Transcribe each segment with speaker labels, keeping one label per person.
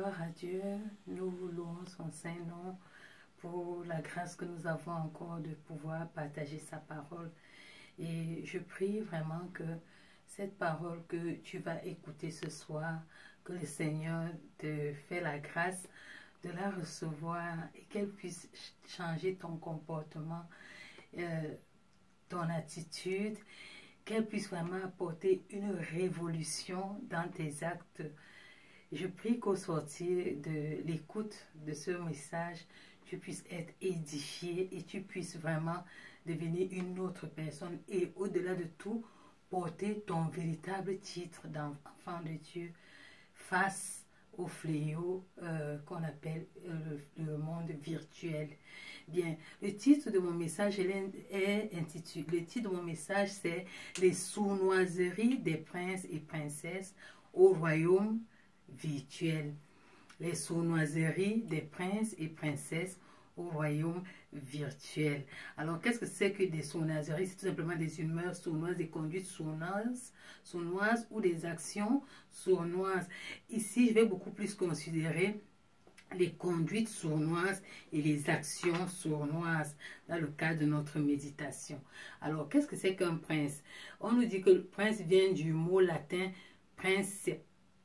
Speaker 1: Gloire à Dieu, nous louons son Saint-Nom pour la grâce que nous avons encore de pouvoir partager sa parole. Et je prie vraiment que cette parole que tu vas écouter ce soir, que le Seigneur te fait la grâce de la recevoir et qu'elle puisse changer ton comportement, ton attitude, qu'elle puisse vraiment apporter une révolution dans tes actes. Je prie qu'au sortir de l'écoute de ce message, tu puisses être édifié et tu puisses vraiment devenir une autre personne et au-delà de tout, porter ton véritable titre d'enfant de Dieu face au fléau qu'on appelle le monde virtuel. Bien, le titre de mon message est intitulé, le titre de mon message c'est « Les sournoiseries des princes et princesses au royaume virtuel ». Les sournoiseries des princes et princesses au royaume virtuel. Alors, qu'est-ce que c'est que des sournoiseries? C'est tout simplement des humeurs sournoises, des conduites sournoises ou des actions sournoises. Ici, je vais beaucoup plus considérer les conduites sournoises et les actions sournoises dans le cadre de notre méditation. Alors, qu'est-ce que c'est qu'un prince? On nous dit que le prince vient du mot latin princeps,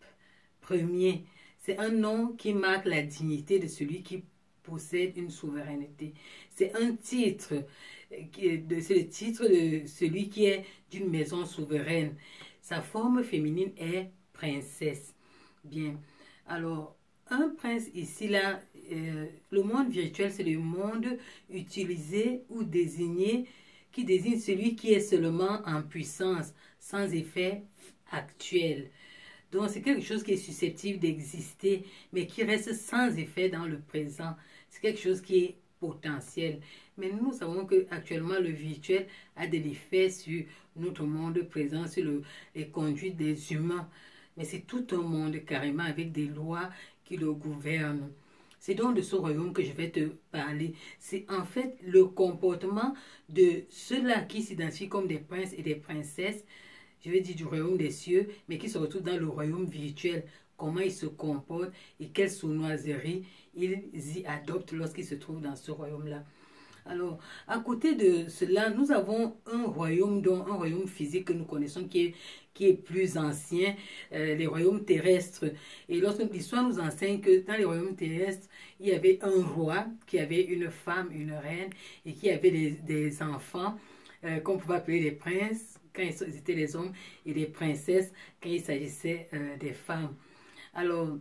Speaker 1: premier. C'est un nom qui marque la dignité de celui qui possède une souveraineté. C'est un titre, c'est le titre de celui qui est d'une maison souveraine. Sa forme féminine est princesse. Bien, alors, un prince ici, là, le monde virtuel, c'est le monde utilisé ou désigné, qui désigne celui qui est seulement en puissance, sans effet actuel. Donc, c'est quelque chose qui est susceptible d'exister, mais qui reste sans effet dans le présent. C'est quelque chose qui est potentiel. Mais nous savons qu'actuellement, le virtuel a de l'effet sur notre monde présent, sur les conduites des humains. Mais c'est tout un monde carrément avec des lois qui le gouvernent. C'est donc de ce royaume que je vais te parler. C'est en fait le comportement de ceux-là qui s'identifient comme des princes et des princesses, je vais dire du royaume des cieux, mais qui se retrouvent dans le royaume virtuel. Comment ils se comportent et quelles sournoiseries ils y adoptent lorsqu'ils se trouvent dans ce royaume-là. Alors, à côté de cela, nous avons un royaume, dont un royaume physique que nous connaissons qui est plus ancien, les royaumes terrestres. Et lorsque l'histoire nous enseigne que dans les royaumes terrestres, il y avait un roi qui avait une femme, une reine, et qui avait des enfants qu'on pouvait appeler des princes quand ils étaient les hommes et des princesses quand il s'agissait des femmes. Alors,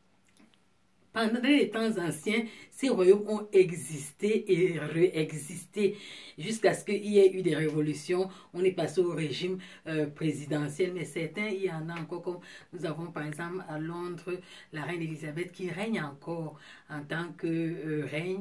Speaker 1: pendant les temps anciens, ces royaumes ont existé et réexisté jusqu'à ce qu'il y ait eu des révolutions. On est passé au régime présidentiel, mais certains, il y en a encore, comme nous avons par exemple à Londres, la reine Elisabeth qui règne encore en tant que reine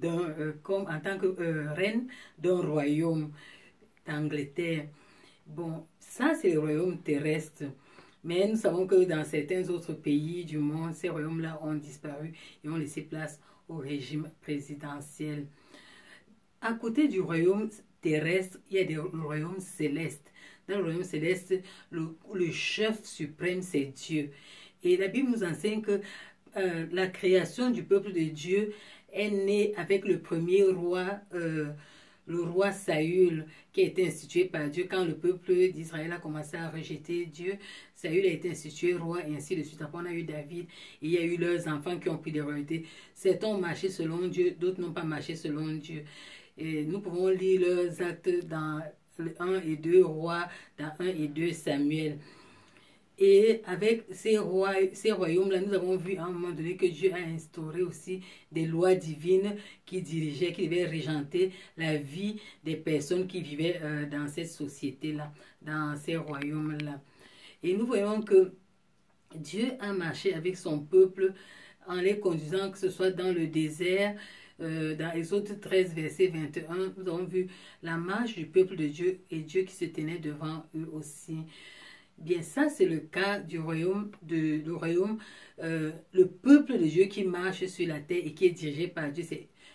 Speaker 1: d'un royaume d'Angleterre. Bon, ça c'est le royaume terrestre. Mais nous savons que dans certains autres pays du monde, ces royaumes-là ont disparu et ont laissé place au régime présidentiel. À côté du royaume terrestre, il y a des royaumes célestes. Dans le royaume céleste, le chef suprême, c'est Dieu. Et la Bible nous enseigne que la création du peuple de Dieu est née avec le premier roi, le roi Saül, qui a été institué par Dieu quand le peuple d'Israël a commencé à rejeter Dieu. Saül a été institué roi et ainsi de suite. Après, on a eu David et il y a eu leurs enfants qui ont pris des royautés. Certains ont marché selon Dieu, d'autres n'ont pas marché selon Dieu. Et nous pouvons lire leurs actes dans 1 et 2 rois, dans 1 et 2 Samuel. Et avec ces royaumes-là, nous avons vu à un moment donné que Dieu a instauré aussi des lois divines qui devaient régenter la vie des personnes qui vivaient dans cette société-là, dans ces royaumes-là. Et nous voyons que Dieu a marché avec son peuple en les conduisant, que ce soit dans le désert, dans Exode 13, verset 21, nous avons vu la marche du peuple de Dieu et Dieu qui se tenait devant eux aussi. Bien, ça, c'est le cas du royaume, le peuple de Dieu qui marche sur la terre et qui est dirigé par Dieu. C'est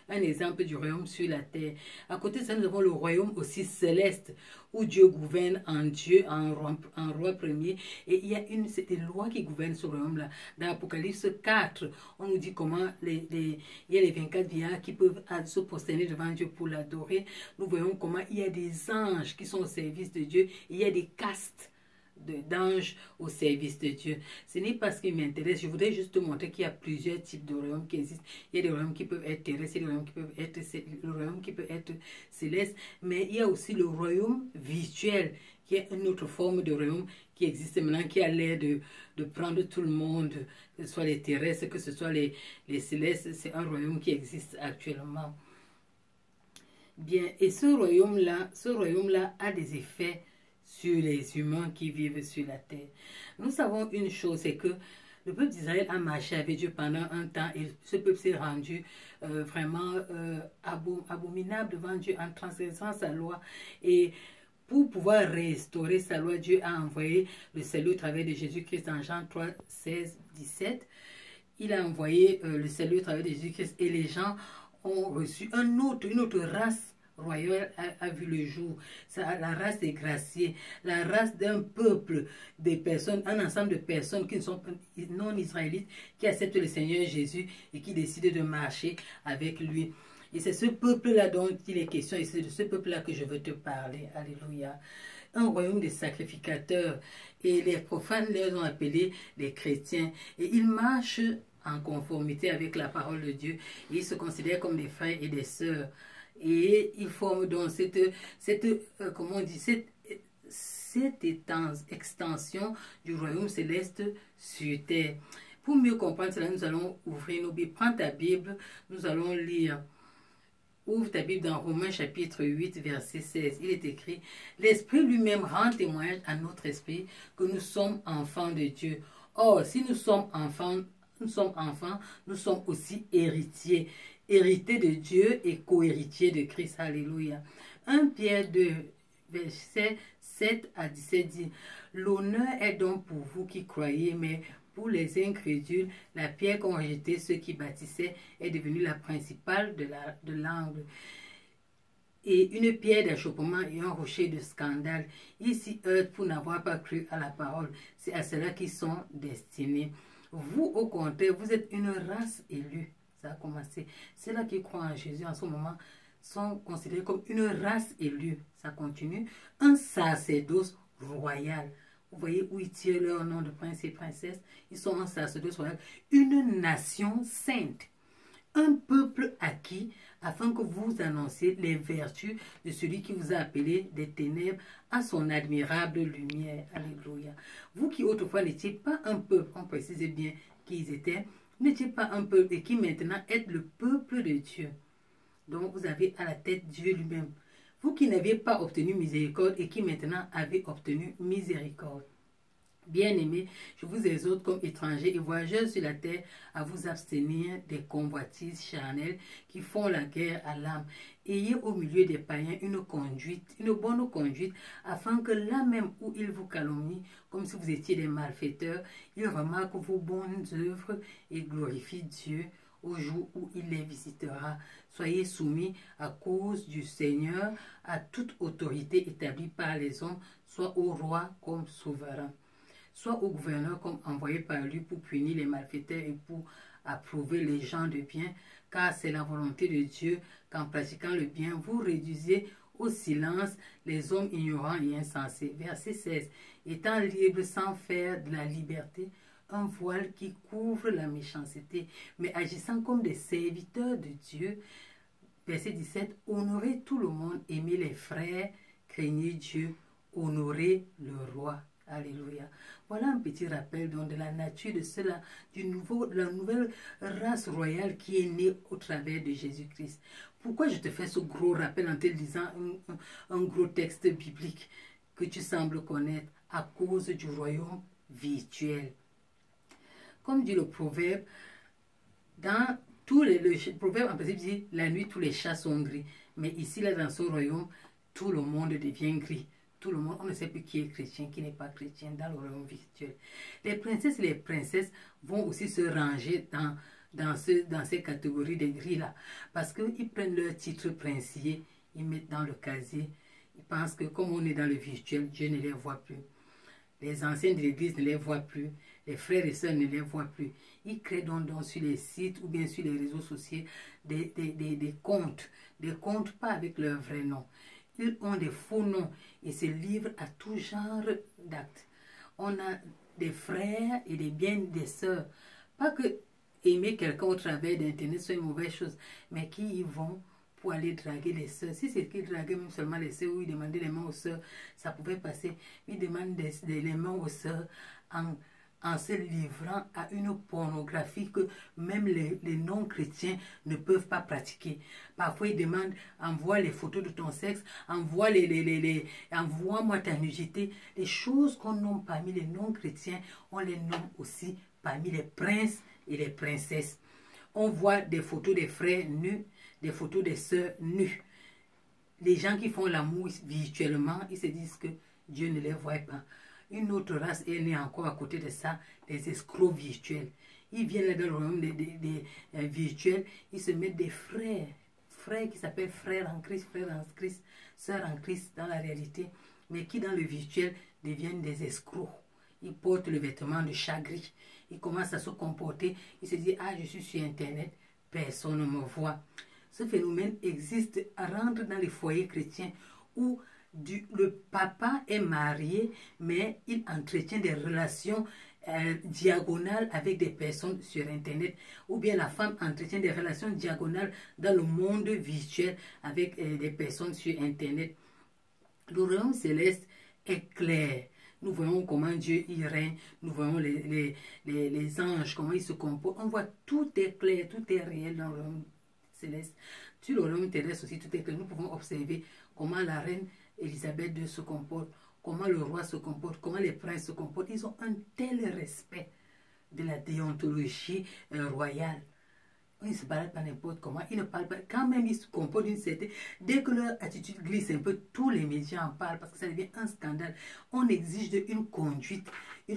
Speaker 1: un exemple du royaume sur la terre. À côté de ça, nous avons le royaume aussi céleste, où Dieu gouverne en Dieu, en roi premier. Et il y a des lois qui gouvernent ce royaume-là. Dans Apocalypse 4, on nous dit comment il y a les 24 vieillards qui peuvent se prosterner devant Dieu pour l'adorer. Nous voyons comment il y a des anges qui sont au service de Dieu. Il y a des castes d'anges au service de Dieu. Ce n'est pas ce qui m'intéresse. Je voudrais juste te montrer qu'il y a plusieurs types de royaumes qui existent. Il y a des royaumes qui peuvent être terrestres, il y a des royaumes qui peuvent être, le royaume qui peut être céleste, mais il y a aussi le royaume virtuel, qui est une autre forme de royaume qui existe maintenant, qui a l'air de prendre tout le monde, que ce soit les terrestres, que ce soit les célestes. C'est un royaume qui existe actuellement. Bien, et ce royaume-là a des effets sur les humains qui vivent sur la terre. Nous savons une chose, c'est que le peuple d'Israël a marché avec Dieu pendant un temps et ce peuple s'est rendu vraiment abominable devant Dieu en transgressant sa loi. Et pour pouvoir restaurer sa loi, Dieu a envoyé le salut au travers de Jésus-Christ en Jean 3, 16, 17. Il a envoyé le salut au travers de Jésus-Christ et les gens ont reçu une autre race royale a vu le jour. La race des graciés, la race d'un peuple, des personnes, un ensemble de personnes qui ne sont non israélites, qui acceptent le Seigneur Jésus et qui décident de marcher avec lui. Et c'est ce peuple-là dont il est question, et c'est de ce peuple-là que je veux te parler. Alléluia. Un royaume de sacrificateurs. Et les profanes les ont appelés les chrétiens. Et ils marchent en conformité avec la parole de Dieu. Et ils se considèrent comme des frères et des sœurs. Et ils forment donc comment on dit, cette extension du royaume céleste sur terre. Pour mieux comprendre cela, nous allons ouvrir nos Bibles. Prends ta Bible, nous allons lire. Ouvre ta Bible dans Romains chapitre 8, verset 16. Il est écrit, « L'Esprit lui-même rend témoignage à notre esprit que nous sommes enfants de Dieu. Or, si nous sommes enfants, nous sommes aussi héritiers. Héritiers de Dieu et co-héritiers de Christ. » Alléluia. 1 Pierre 2, verset 7 à 17 dit, « L'honneur est donc pour vous qui croyez, mais pour les incrédules, la pierre qu'ont rejetée ceux qui bâtissaient est devenue la principale de l'angle. Et une pierre d'achoppement et un rocher de scandale. Ils s'y heurtent pour n'avoir pas cru à la parole. C'est à cela qu'ils sont destinés. Vous, au contraire, vous êtes une race élue. » Ça a commencé. Ceux-là qui croient en Jésus en ce moment sont considérés comme une race élue. Ça continue. Un sacerdoce royal. Vous voyez où ils tirent leur nom de prince et princesse. Ils sont un sacerdoce royal. Une nation sainte. Un peuple acquis afin que vous annonciez les vertus de celui qui vous a appelé des ténèbres à son admirable lumière. Alléluia. Vous qui autrefois n'étiez pas un peuple, on précise bien qui ils étaient, n'étiez pas un peuple et qui maintenant êtes le peuple de Dieu. Donc vous avez à la tête Dieu lui-même. Vous qui n'avez pas obtenu miséricorde et qui maintenant avez obtenu miséricorde. Bien-aimés, je vous exhorte comme étrangers et voyageurs sur la terre à vous abstenir des convoitises charnelles qui font la guerre à l'âme. Ayez au milieu des païens une bonne conduite, afin que là même où ils vous calomnient, comme si vous étiez des malfaiteurs, ils remarquent vos bonnes œuvres et glorifient Dieu au jour où il les visitera. Soyez soumis à cause du Seigneur à toute autorité établie par les hommes, soit au roi comme souverain, soit au gouverneur comme envoyé par lui pour punir les malfaiteurs et pour approuver les gens de bien, car c'est la volonté de Dieu qu'en pratiquant le bien, vous réduisez au silence les hommes ignorants et insensés. Verset 16. Étant libres sans faire de la liberté un voile qui couvre la méchanceté, mais agissant comme des serviteurs de Dieu. Verset 17. Honorez tout le monde, aimez les frères, craignez Dieu, honorez le roi. Alléluia. Voilà un petit rappel donc de la nature de cela, de la nouvelle race royale qui est née au travers de Jésus-Christ. Pourquoi je te fais ce gros rappel en te lisant un gros texte biblique que tu sembles connaître? À cause du royaume virtuel. Comme dit le proverbe, dans tous le proverbe en principe dit la nuit tous les chats sont gris. Mais ici, là, dans ce royaume, tout le monde devient gris. Tout le monde, on ne sait plus qui est chrétien, qui n'est pas chrétien dans le royaume virtuel. Les princesses et les princesses vont aussi se ranger dans ces catégories de gris-là. Parce qu'ils prennent leur titre princier, ils mettent dans le casier. Ils pensent que comme on est dans le virtuel, Dieu ne les voit plus. Les anciens de l'église ne les voient plus. Les frères et sœurs ne les voient plus. Ils créent donc sur les sites ou bien sur les réseaux sociaux des comptes. Des comptes pas avec leur vrai nom. Ils ont des faux noms et se livrent à tout genre d'actes. On a des frères et des sœurs. Pas que aimer quelqu'un au travers d'Internet soit une mauvaise chose, mais qui y vont pour aller draguer les sœurs. Si c'est qu'ils draguaient même seulement les sœurs ou ils demandaient les mains aux sœurs, ça pouvait passer. Ils demandent les mains aux sœurs en se livrant à une pornographie que même les non-chrétiens ne peuvent pas pratiquer. Parfois, ils demandent, envoie les photos de ton sexe, envoie-moi ta nudité. Les choses qu'on nomme parmi les non-chrétiens, on les nomme aussi parmi les princes et les princesses. On voit des photos des frères nus, des photos des sœurs nues. Les gens qui font l'amour virtuellement, ils se disent que Dieu ne les voit pas. Une autre race est née encore à côté de ça, les escrocs virtuels. Ils viennent dans le royaume des virtuels, ils se mettent des frères qui s'appellent frères en Christ, sœurs en Christ dans la réalité, mais qui dans le virtuel deviennent des escrocs. Ils portent le vêtement de chagrin. Ils commencent à se comporter. Ils se disent, ah, je suis sur Internet, personne ne me voit. Ce phénomène existe, rentre dans les foyers chrétiens où le papa est marié, mais il entretient des relations diagonales avec des personnes sur Internet, ou bien la femme entretient des relations diagonales dans le monde virtuel avec des personnes sur Internet. Le royaume céleste est clair. Nous voyons comment Dieu y règne, nous voyons les anges, comment ils se comportent. On voit tout est clair, tout est réel dans le royaume céleste. Sur le royaume terrestre aussi, tout est clair. Nous pouvons observer comment la reine Élisabeth II se comporte, comment le roi se comporte, comment les princes se comportent. Ils ont un tel respect de la déontologie royale. Ils ne se parlent pas n'importe comment, ils ne parlent pas, quand même ils se comportent d'une certaine... Dès que leur attitude glisse un peu, tous les médias en parlent parce que ça devient un scandale. On exige une conduite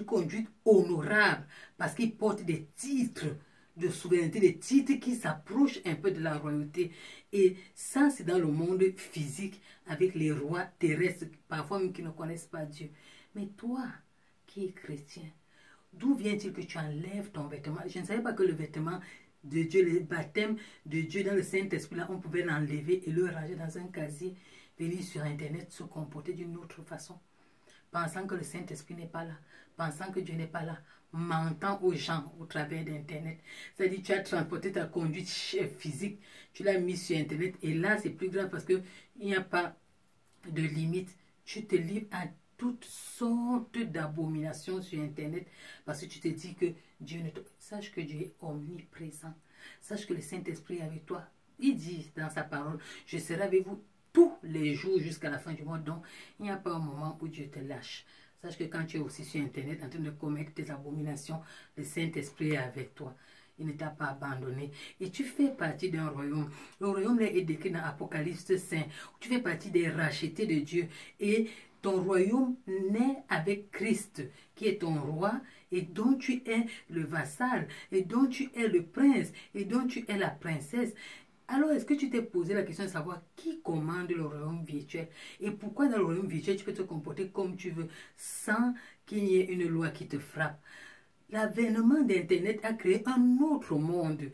Speaker 1: honorable parce qu'ils portent des titres de souveraineté, des titres qui s'approchent un peu de la royauté. Et ça, c'est dans le monde physique avec les rois terrestres, parfois même qui ne connaissent pas Dieu. Mais toi, qui es chrétien, d'où vient-il que tu enlèves ton vêtement? Je ne savais pas que le vêtement de Dieu, le baptême de Dieu dans le Saint-Esprit, là, on pouvait l'enlever et le ranger dans un casier, venir sur Internet, se comporter d'une autre façon, pensant que le Saint-Esprit n'est pas là, pensant que Dieu n'est pas là, mentant aux gens au travers d'Internet. C'est-à-dire, tu as transporté ta conduite physique, tu l'as mis sur Internet, et là, c'est plus grave parce qu'il n'y a pas de limite. Tu te livres à toutes sortes d'abominations sur Internet parce que tu te dis que Dieu ne te... Sache que Dieu est omniprésent. Sache que le Saint-Esprit est avec toi. Il dit dans sa parole, je serai avec vous tous les jours jusqu'à la fin du monde. Donc, il n'y a pas un moment où Dieu te lâche. Sache que quand tu es aussi sur Internet en train de commettre des abominations, le Saint-Esprit est avec toi. Il ne t'a pas abandonné. Et tu fais partie d'un royaume. Le royaume là est décrit dans Apocalypse 5. Tu fais partie des rachetés de Dieu. Et ton royaume naît avec Christ, qui est ton roi, et dont tu es le vassal, et dont tu es le prince, et dont tu es la princesse. Alors, est-ce que tu t'es posé la question de savoir qui commande le royaume virtuel? Et pourquoi dans le royaume virtuel, tu peux te comporter comme tu veux, sans qu'il y ait une loi qui te frappe? L'avènement d'Internet a créé un autre monde.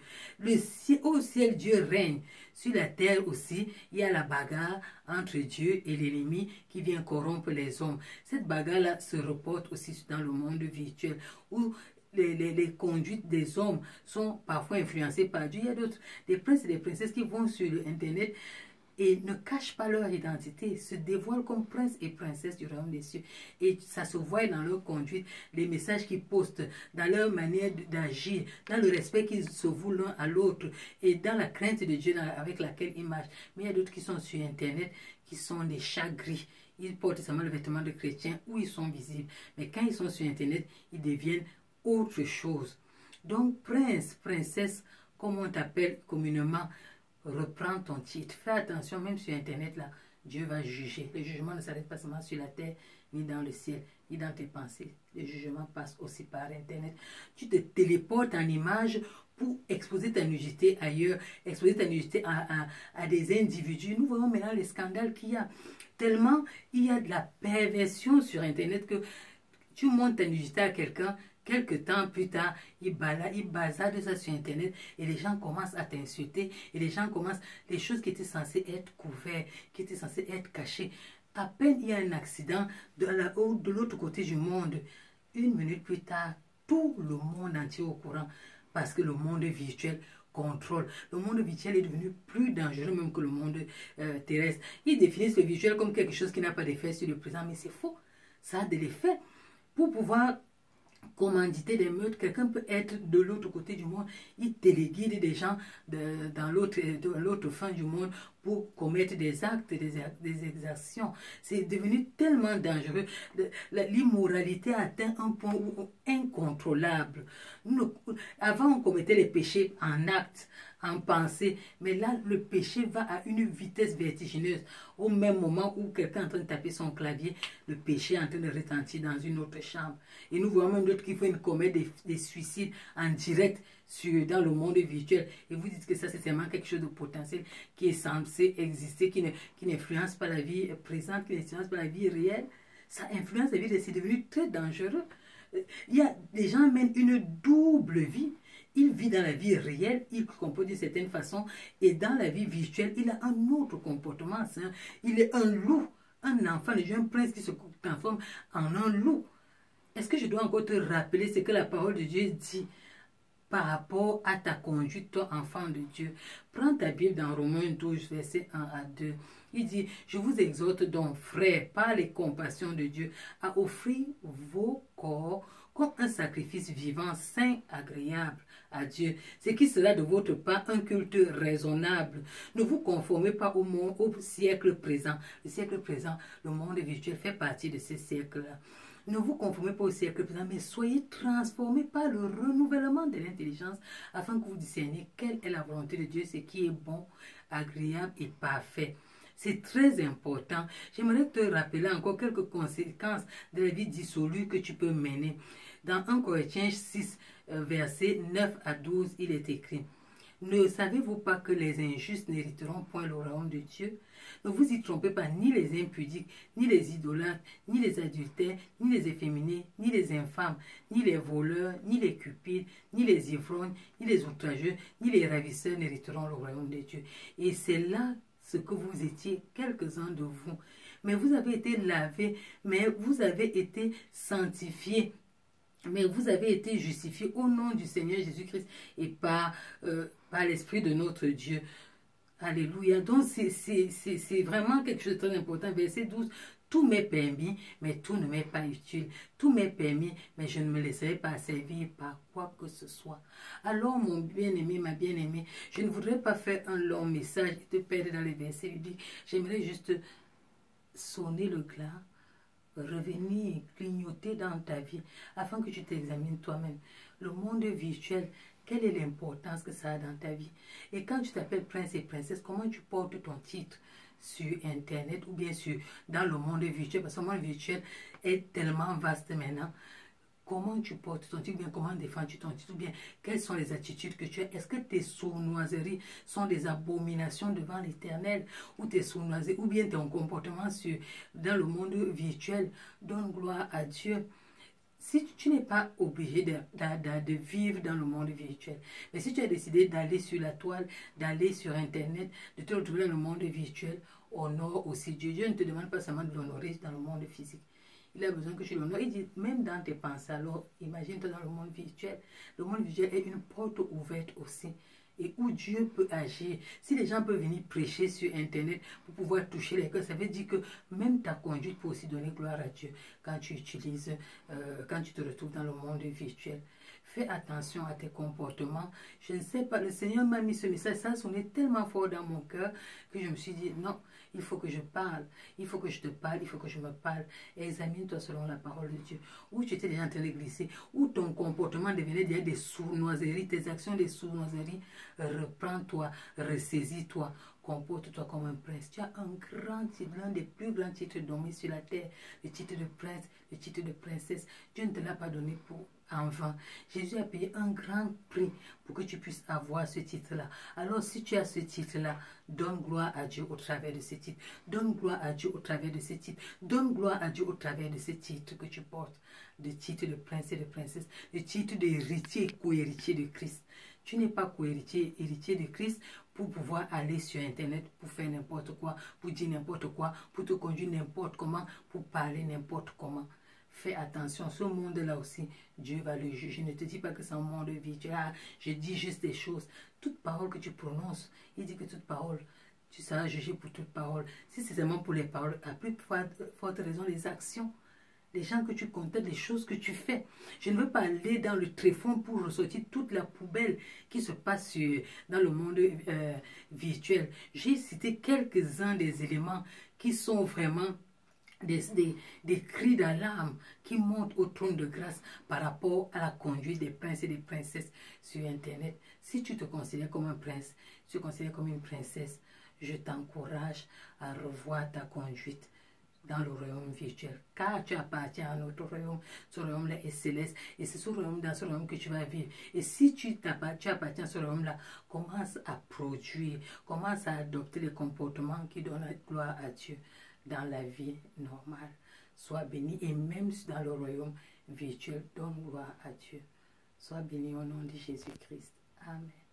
Speaker 1: Au ciel, Dieu règne. Sur la terre aussi, il y a la bagarre entre Dieu et l'ennemi qui vient corrompre les hommes. Cette bagarre-là se reporte aussi dans le monde virtuel où les conduites des hommes sont parfois influencées par Dieu. Il y a d'autres, des princes et des princesses qui vont sur Internet et ne cachent pas leur identité, se dévoilent comme princes et princesses du royaume des cieux. Et ça se voit dans leur conduite, les messages qu'ils postent, dans leur manière d'agir, dans le respect qu'ils se vouent l'un à l'autre, et dans la crainte de Dieu avec laquelle ils marchent. Mais il y a d'autres qui sont sur Internet, qui sont des chats gris. Ils portent seulement le vêtement de chrétiens où ils sont visibles. Mais quand ils sont sur Internet, ils deviennent autre chose. Donc, prince, princesse, comme on t'appelle communément, reprends ton titre. Fais attention, même sur Internet, là, Dieu va juger. Le jugement ne s'arrête pas seulement sur la terre, ni dans le ciel, ni dans tes pensées. Le jugement passe aussi par Internet. Tu te téléportes en image pour exposer ta nudité ailleurs, exposer ta nudité à des individus. Nous voyons maintenant les scandales qu'il y a. Tellement il y a de la perversion sur Internet que tu montres ta nudité à quelqu'un, quelques temps plus tard, il bazarde ça sur Internet et les gens commencent à t'insulter et les gens commencent, les choses qui étaient censées être couvertes, qui étaient censées être cachées. À peine il y a un accident de l'autre côté du monde, 1 minute plus tard, tout le monde entier est au courant parce que le monde virtuel contrôle. Le monde virtuel est devenu plus dangereux même que le monde terrestre. Ils définissent le virtuel comme quelque chose qui n'a pas d'effet sur le présent, mais c'est faux. Ça a de l'effet. Pour pouvoir commanditer des meurtres, quelqu'un peut être de l'autre côté du monde, il téléguide des gens dans l'autre fin du monde pour commettre des actes, des exactions. C'est devenu tellement dangereux. L'immoralité atteint un point incontrôlable. Avant, on commettait les péchés en actes, en pensée, mais là, le péché va à une vitesse vertigineuse. Au même moment où quelqu'un est en train de taper son clavier, le péché est en train de retentir dans une autre chambre. Et nous voyons même d'autres qui font commettre des suicides en direct dans le monde virtuel. Et vous dites que ça, c'est vraiment quelque chose de potentiel qui est censé exister, qui n'influence pas la vie présente, qui n'influence pas la vie réelle. Ça influence la vie, c'est devenu très dangereux. Il y a des gens mènent une double vie. Il vit dans la vie réelle, il comporte d'une certaine façon, et dans la vie virtuelle, il a un autre comportement. Il est un loup, un enfant, le jeune prince qui se transforme en un loup. Est-ce que je dois encore te rappeler ce que la parole de Dieu dit par rapport à ta conduite, toi, enfant de Dieu? Prends ta Bible dans Romains 12, verset 1 à 2. Il dit, je vous exhorte donc, frères, par les compassions de Dieu, à offrir vos corps comme un sacrifice vivant, saint, agréable à Dieu, ce qui sera de votre part un culte raisonnable. Ne vous conformez pas au siècle présent. Le siècle présent, le monde virtuel fait partie de ce siècle-là. Ne vous conformez pas au siècle présent, mais soyez transformés par le renouvellement de l'intelligence afin que vous discerniez quelle est la volonté de Dieu, ce qui est bon, agréable et parfait. C'est très important. J'aimerais te rappeler encore quelques conséquences de la vie dissolue que tu peux mener. Dans 1 Corinthiens 6, versets 9 à 12, il est écrit: ne savez-vous pas que les injustes n'hériteront point le royaume de Dieu? Ne vous y trompez pas, ni les impudiques, ni les idolâtres, ni les adultères, ni les efféminés, ni les infâmes, ni les voleurs, ni les cupides, ni les ivrognes, ni les outrageux, ni les ravisseurs n'hériteront le royaume de Dieu. Et c'est là ce que vous étiez, quelques-uns de vous. Mais vous avez été lavés, mais vous avez été sanctifiés, mais vous avez été justifiés au nom du Seigneur Jésus-Christ et par l'Esprit de notre Dieu. Alléluia. Donc, c'est vraiment quelque chose de très important. Verset 12. Tout m'est permis, mais tout ne m'est pas utile. Tout m'est permis, mais je ne me laisserai pas servir par quoi que ce soit. Alors, mon bien-aimé, ma bien-aimée, je ne voudrais pas faire un long message et te perdre dans les versets bibliques. J'aimerais juste sonner le glas, revenir, clignoter dans ta vie, afin que tu t'examines toi-même. Le monde virtuel, quelle est l'importance que ça a dans ta vie? Et quand tu t'appelles prince et princesse, comment tu portes ton titre sur Internet ou bien dans le monde virtuel? Parce que le monde virtuel est tellement vaste maintenant. Comment tu portes ton titre, ou bien comment défends-tu ton titre, ou bien quelles sont les attitudes que tu as? Est-ce que tes sournoiseries sont des abominations devant l'Éternel, ou tes sournoiseries, ou bien ton comportement dans le monde virtuel donne gloire à Dieu? Si tu n'es pas obligé de vivre dans le monde virtuel, mais si tu as décidé d'aller sur la toile, d'aller sur Internet, de te retrouver dans le monde virtuel, honore aussi Dieu. Dieu ne te demande pas seulement de l'honorer dans le monde physique. Il a besoin que tu l'honores. Il dit, même dans tes pensées, alors imagine-toi dans le monde virtuel. Le monde virtuel est une porte ouverte aussi, et où Dieu peut agir. Si les gens peuvent venir prêcher sur Internet pour pouvoir toucher les cœurs, ça veut dire que même ta conduite peut aussi donner gloire à Dieu quand tu utilises, quand tu te retrouves dans le monde virtuel. Fais attention à tes comportements. Je ne sais pas, le Seigneur m'a mis ce message, ça sonnait tellement fort dans mon cœur que je me suis dit, non, il faut que je parle, il faut que je te parle, il faut que je me parle. Examine-toi selon la parole de Dieu. Où tu étais déjà en train de glisser, où ton comportement devenait déjà des sournoiseries, tes actions des sournoiseries, reprends-toi, ressaisis-toi. Comporte-toi comme un prince. Tu as un grand titre, l'un des plus grands titres donnés sur la terre, le titre de prince, le titre de princesse. Dieu ne te l'a pas donné pour en vain. Jésus a payé un grand prix pour que tu puisses avoir ce titre-là. Alors si tu as ce titre-là, donne gloire à Dieu au travers de ce titre. Donne gloire à Dieu au travers de ce titre. Donne gloire à Dieu au travers de ce titre que tu portes. Le titre de prince et de princesse. Le titre d'héritier et co-héritier de Christ. Tu n'es pas co-héritier, héritier de Christ pour pouvoir aller sur Internet, pour faire n'importe quoi, pour dire n'importe quoi, pour te conduire n'importe comment, pour parler n'importe comment. Fais attention, ce monde-là aussi, Dieu va le juger. Je ne te dis pas que c'est un monde virtuel. Ah, je dis juste des choses. Toute parole que tu prononces, il dit que toute parole, tu seras jugé pour toute parole. Si c'est seulement pour les paroles, à plus forte raison, les actions. Les gens que tu contactes, les choses que tu fais. Je ne veux pas aller dans le tréfonds pour ressortir toute la poubelle qui se passe dans le monde virtuel. J'ai cité quelques-uns des éléments qui sont vraiment des cris d'alarme qui montent au trône de grâce par rapport à la conduite des princes et des princesses sur Internet. Si tu te considères comme un prince, si tu te considères comme une princesse, je t'encourage à revoir ta conduite dans le royaume virtuel, car tu appartiens à notre royaume. Ce royaume-là est céleste et c'est dans ce royaume que tu vas vivre. Et si tu appartiens à ce royaume-là, commence à produire, commence à adopter les comportements qui donnent la gloire à Dieu dans la vie normale. Sois béni, et même dans le royaume virtuel, donne gloire à Dieu. Sois béni au nom de Jésus-Christ. Amen.